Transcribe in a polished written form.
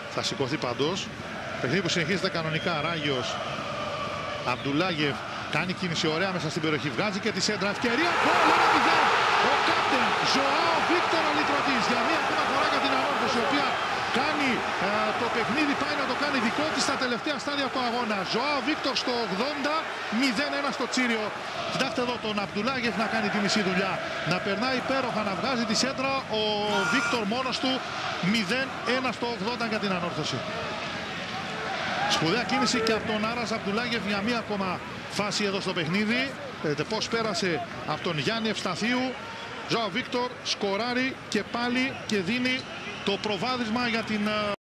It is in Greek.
Θα σηκωθεί παντός. Παιχνίδι που συνεχίζεται κανονικά. Ράγιος, Αμπτουλάγεφ κάνει κίνηση ωραία μέσα στην περιοχή. Βγάζει και τη σέντρα. Ευκαιρία. Γκολ 1-0. Ο κάπτεν Ζωάο Βίκτορ ο λυτρωτής για μία ακόμα φορά για την Ανόρθωση, η οποία κάνει το παιχνίδι, πάει να το κάνει δικό της στα τελευταία στάδια του αγώνα. Ζωάο Βίκτορ στο 80, 0-1 στο Τσίριο. Κοιτάξτε εδώ τον Αμπτουλάγεφ να κάνει τη μισή δουλειά. Να περνάει υπέροχα, να βγάζει τη σέντρα. Ο Βίκτορ μόνος του, 0-1 στο 80 για την Ανόρθωση. Σπουδαία κίνηση και από τον Άρας Αμπτουλάγεφ για μία ακόμα φάση εδώ στο παιχνίδι. Πώς πέρασε από τον Γιάννη Ευσταθίου. Ζωάο Βίκτορ σκοράρει και πάλι και δίνει το προβάδισμα για την